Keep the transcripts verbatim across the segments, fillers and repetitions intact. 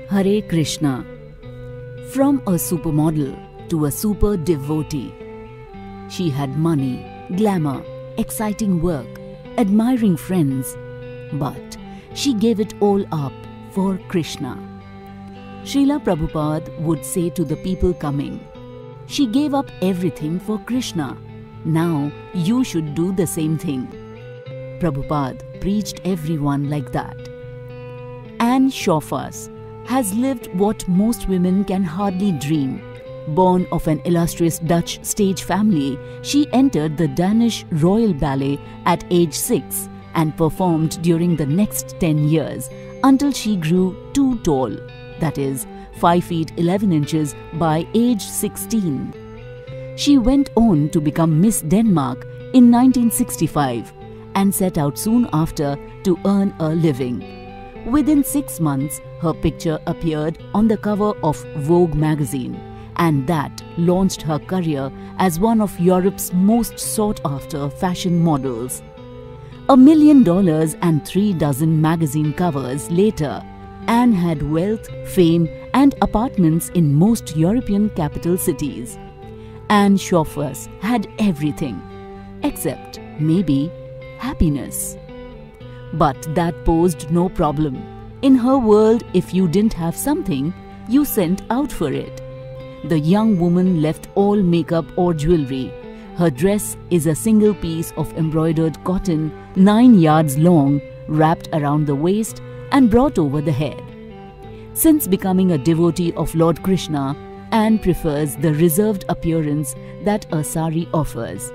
Hare Krishna. From a supermodel to a super devotee. She had money, glamour, exciting work, admiring friends, but she gave it all up for Krishna. Srila Prabhupada would say to the people coming, "She gave up everything for Krishna. Now you should do the same thing." Prabhupada preached everyone like that. Anne Schauffers has lived what most women can hardly dream. Born of an illustrious Dutch stage family, she entered the Danish Royal Ballet at age six and performed during the next ten years until she grew too tall, that is, five feet eleven inches by age sixteen. She went on to become Miss Denmark in nineteen sixty-five and set out soon after to earn a living. Within six months, her picture appeared on the cover of Vogue magazine, and that launched her career as one of Europe's most sought-after fashion models. A million dollars and three dozen magazine covers later, Anne had wealth, fame, and apartments in most European capital cities. Anne Schauffers had everything, except maybe happiness. But that posed no problem. In her world, if you didn't have something, you sent out for it. The young woman left all makeup or jewelry. Her dress is a single piece of embroidered cotton, nine yards long, wrapped around the waist and brought over the head. Since becoming a devotee of Lord Krishna, Anne prefers the reserved appearance that a sari offers.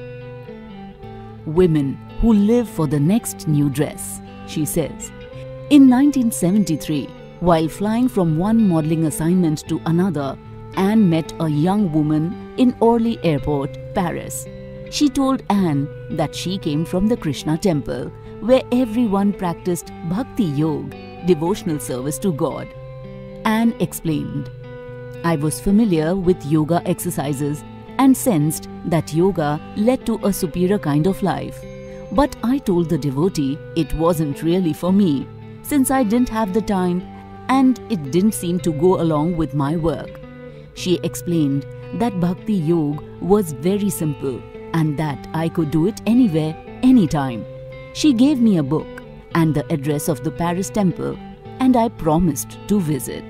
Women who live for the next new dress, she says. In nineteen seventy-three, while flying from one modeling assignment to another, Anne met a young woman in Orly Airport, Paris. She told Anne that she came from the Krishna temple, where everyone practiced Bhakti Yoga, devotional service to God. Anne explained, "I was familiar with yoga exercises and sensed that yoga led to a superior kind of life. But I told the devotee it wasn't really for me, since I didn't have the time and it didn't seem to go along with my work." She explained that Bhakti Yoga was very simple and that I could do it anywhere, anytime. She gave me a book and the address of the Paris temple, and I promised to visit.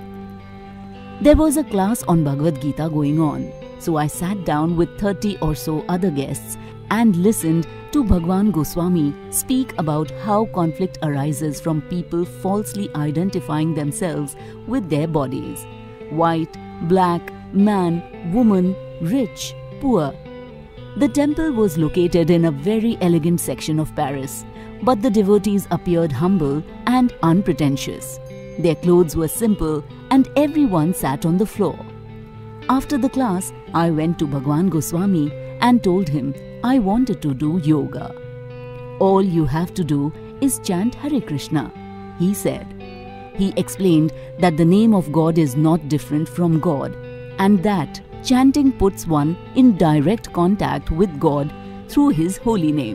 There was a class on Bhagavad Gita going on, so I sat down with thirty or so other guests and listened to Bhagwan Goswami speak about how conflict arises from people falsely identifying themselves with their bodies. White, black, man, woman, rich, poor. The temple was located in a very elegant section of Paris, but the devotees appeared humble and unpretentious. Their clothes were simple and everyone sat on the floor. After the class, I went to Bhagwan Goswami and told him I wanted to do yoga. "All you have to do is chant Hare Krishna," he said. He explained that the name of God is not different from God, and that chanting puts one in direct contact with God through His holy name.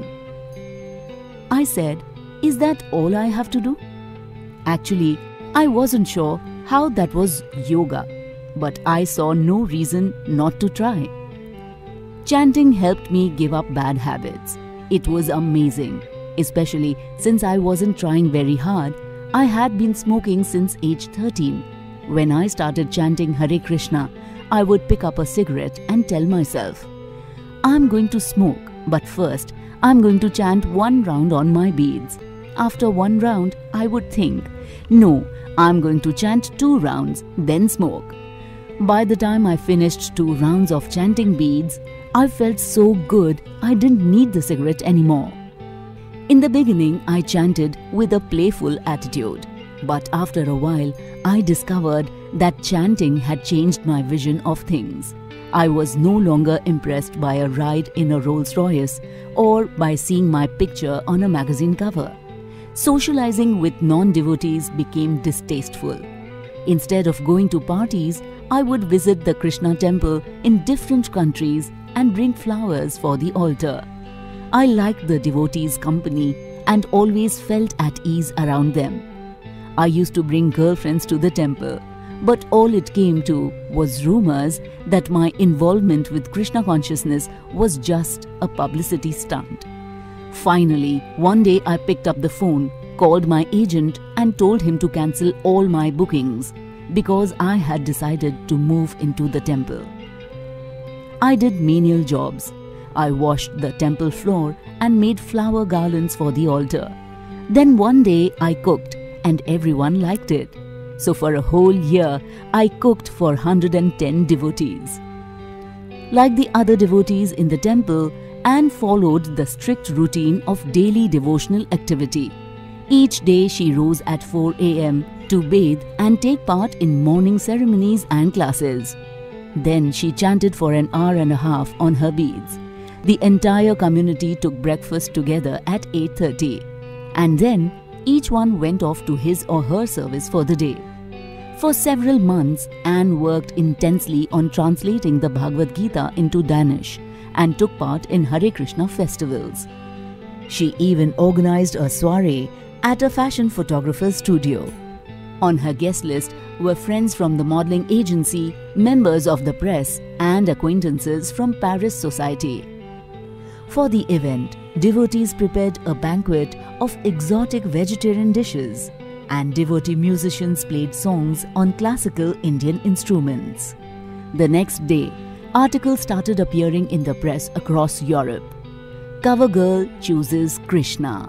I said, "Is that all I have to do?" Actually, I wasn't sure how that was yoga, but I saw no reason not to try. Chanting helped me give up bad habits. It was amazing, especially since I wasn't trying very hard. I had been smoking since age thirteen. When I started chanting Hare Krishna, I would pick up a cigarette and tell myself, "I'm going to smoke, but first I'm going to chant one round on my beads." After one round, I would think, "No, I'm going to chant two rounds, then smoke." By the time I finished two rounds of chanting beads, I felt so good I didn't need the cigarette anymore. In the beginning, I chanted with a playful attitude, but after a while, I discovered that chanting had changed my vision of things. I was no longer impressed by a ride in a Rolls Royce or by seeing my picture on a magazine cover. Socializing with non-devotees became distasteful. Instead of going to parties, I would visit the Krishna temple in different countries and bring flowers for the altar. I liked the devotees' company and always felt at ease around them. I used to bring girlfriends to the temple, but all it came to was rumors that my involvement with Krishna consciousness was just a publicity stunt. Finally, one day I picked up the phone, called my agent and told him to cancel all my bookings because I had decided to move into the temple. I did menial jobs. I washed the temple floor and made flower garlands for the altar. Then one day I cooked and everyone liked it. So for a whole year, I cooked for one hundred ten devotees. Like the other devotees in the temple, Anne followed the strict routine of daily devotional activity. Each day she rose at four a m to bathe and take part in morning ceremonies and classes. Then she chanted for an hour and a half on her beads. The entire community took breakfast together at eight thirty. And then each one went off to his or her service for the day. For several months, Anne worked intensely on translating the Bhagavad Gita into Danish and took part in Hare Krishna festivals. She even organized a soiree at a fashion photographer's studio. On her guest list were friends from the modeling agency, members of the press, and acquaintances from Paris society. For the event, devotees prepared a banquet of exotic vegetarian dishes, and devotee musicians played songs on classical Indian instruments. The next day, articles started appearing in the press across Europe. Cover girl chooses Krishna.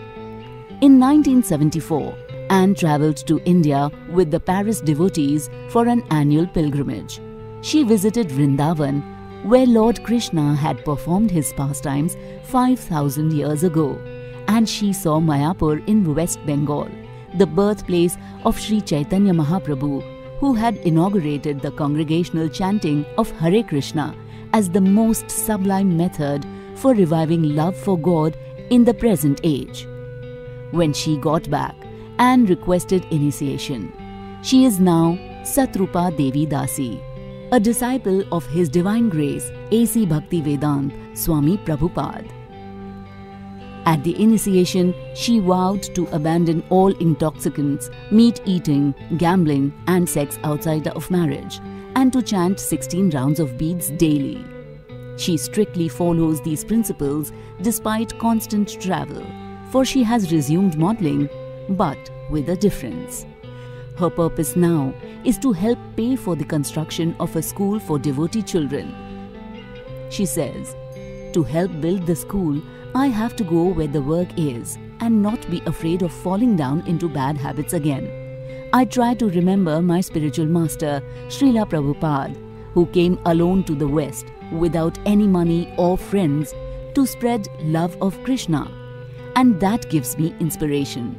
In nineteen seventy-four, Anne travelled to India with the Paris devotees for an annual pilgrimage. She visited Vrindavan, where Lord Krishna had performed his pastimes five thousand years ago, and she saw Mayapur in West Bengal, the birthplace of Sri Chaitanya Mahaprabhu, who had inaugurated the congregational chanting of Hare Krishna as the most sublime method for reviving love for God in the present age. When she got back, Anne requested initiation. She is now Satrupa Devi Dasi, a disciple of His Divine Grace A C Bhaktivedanta Swami Prabhupada. At the initiation, she vowed to abandon all intoxicants, meat eating, gambling and sex outside of marriage, and to chant sixteen rounds of beads daily. She strictly follows these principles despite constant travel, for she has resumed modeling, but with a difference. Her purpose now is to help pay for the construction of a school for devotee children. She says, "To help build the school, I have to go where the work is and not be afraid of falling down into bad habits again. I try to remember my spiritual master, Srila Prabhupada, who came alone to the West without any money or friends to spread love of Krishna, and that gives me inspiration."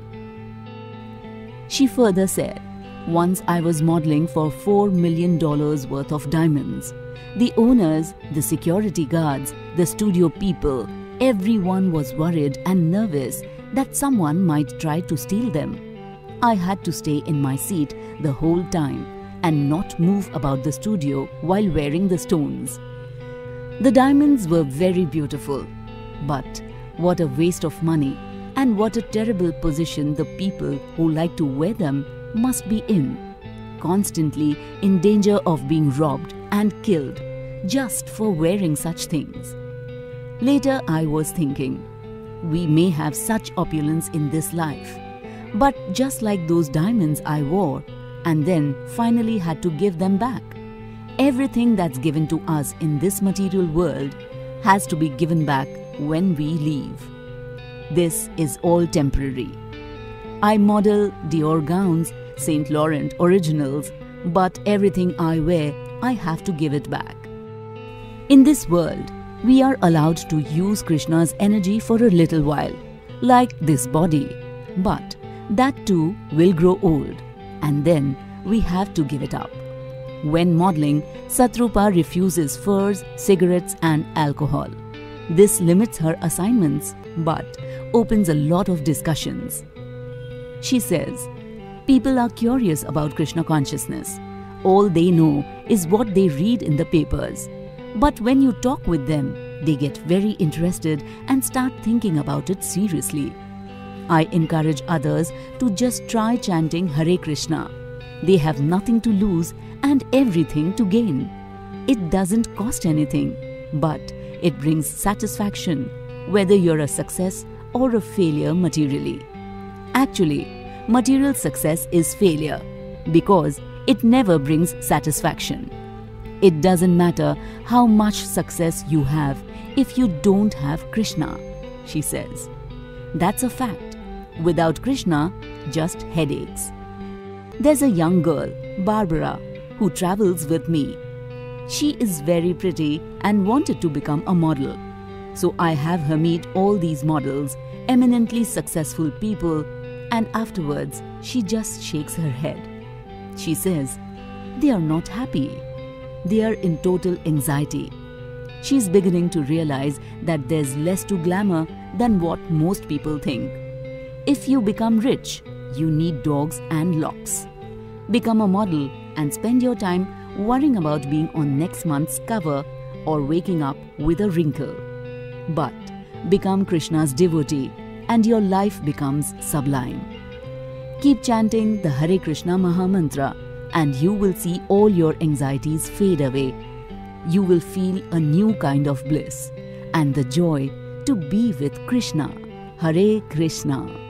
She further said, "Once I was modeling for four million dollars worth of diamonds. The owners, the security guards, the studio people, everyone was worried and nervous that someone might try to steal them. I had to stay in my seat the whole time and not move about the studio while wearing the stones. The diamonds were very beautiful, but what a waste of money, and what a terrible position the people who like to wear them must be in, constantly in danger of being robbed and killed just for wearing such things." Later I was thinking, we may have such opulence in this life, but just like those diamonds I wore and then finally had to give them back. Everything that's given to us in this material world has to be given back when we leave. This is all temporary. I model Dior gowns, Saint Laurent originals, but everything I wear, I have to give it back. In this world, we are allowed to use Krishna's energy for a little while, like this body, but that too will grow old, and then we have to give it up. When modeling, Satrupa refuses furs, cigarettes and alcohol. This limits her assignments, but opens a lot of discussions. She says, "People are curious about Krishna consciousness. All they know is what they read in the papers. But when you talk with them, they get very interested and start thinking about it seriously. I encourage others to just try chanting Hare Krishna. They have nothing to lose and everything to gain. It doesn't cost anything, but it brings satisfaction, whether you're a success or a failure materially. Actually, material success is failure because it never brings satisfaction. It doesn't matter how much success you have if you don't have Krishna, she says. That's a fact. Without Krishna, just headaches. There's a young girl, Barbara, who travels with me. She is very pretty and wanted to become a model. So I have her meet all these models, eminently successful people, and afterwards she just shakes her head. She says, they are not happy. They are in total anxiety. She's beginning to realize that there's less to glamour than what most people think. If you become rich, you need dogs and locks. Become a model and spend your time worrying about being on next month's cover or waking up with a wrinkle. But become Krishna's devotee and your life becomes sublime. Keep chanting the Hare Krishna Maha Mantra and you will see all your anxieties fade away. You will feel a new kind of bliss and the joy to be with Krishna. Hare Krishna.